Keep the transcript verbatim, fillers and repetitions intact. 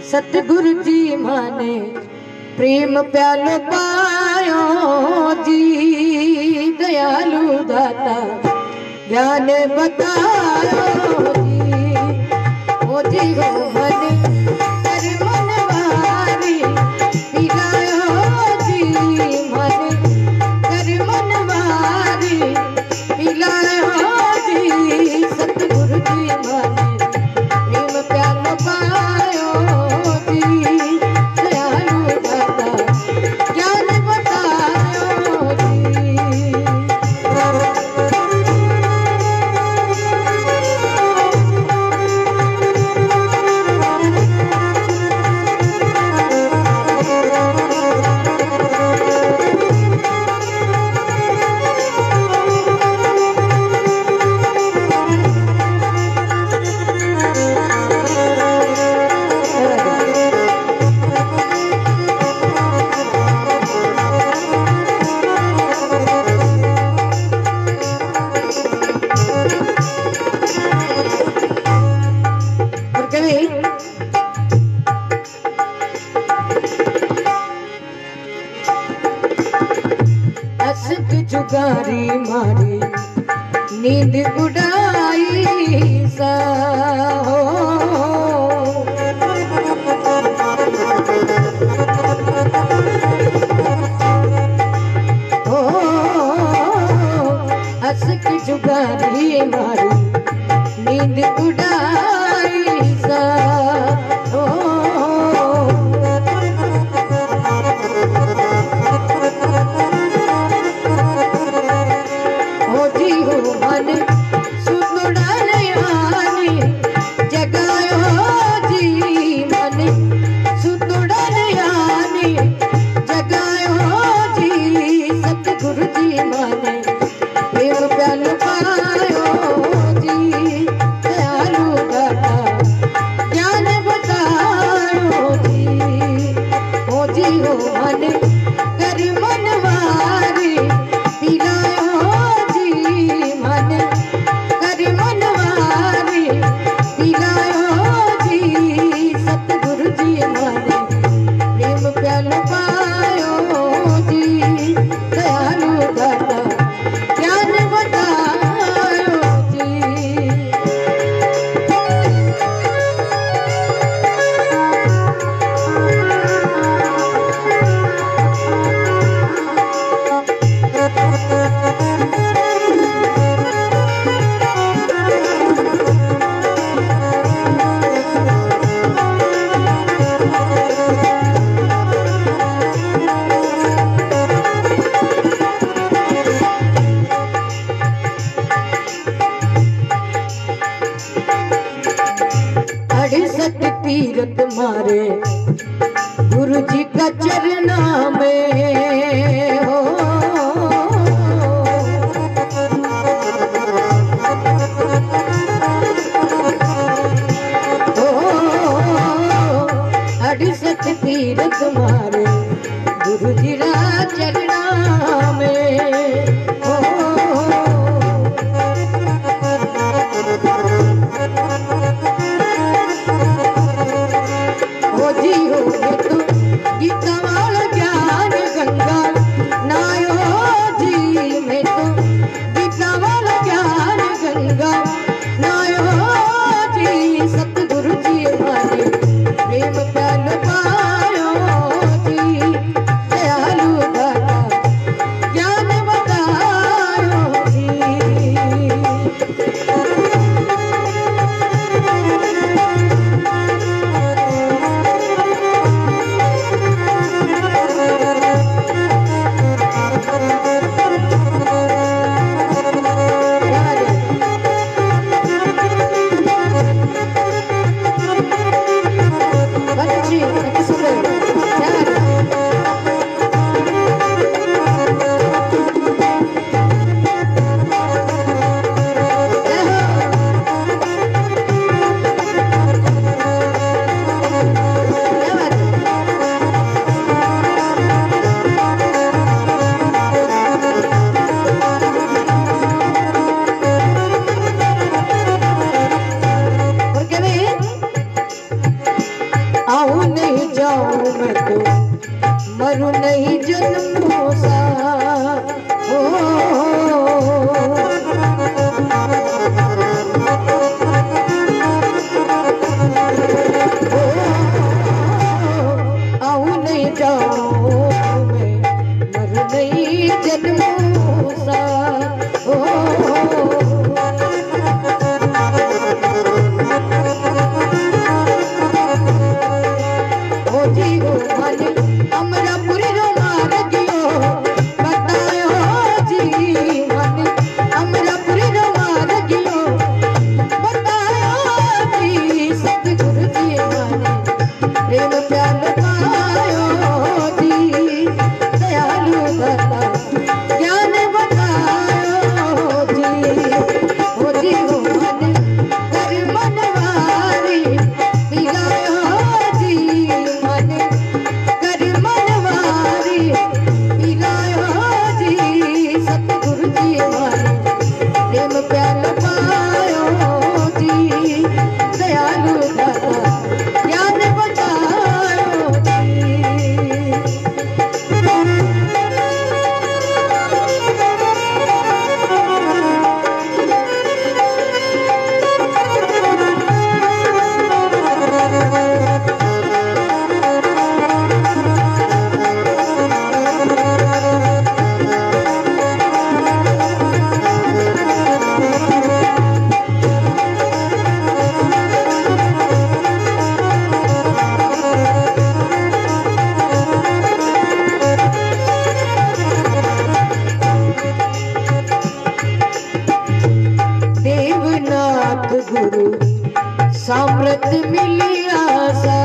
सतगुरु जी माने प्रेम प्यालो पायो जी, दयालु दाता ज्ञान बतायो जी। ओ जी हो मन कर मनवारी पिलायो जी, मन कर मनवारी पिलायो जी। सतगुरु जी माने प्रेम प्यालो पायो जी, दयालु दाता ज्ञान बतायो जी। असक जुगारी मारी नींद उड़ाई सा हो, हो असक जुगारी मारी नींद उड़ाई सा हो। तीरथ मारे गुरु जी का चरना में हो, हो अड़सठ तीरथ मारे गुरु जी का चरना में हो। गंगा गुरु सामृत मिली आशा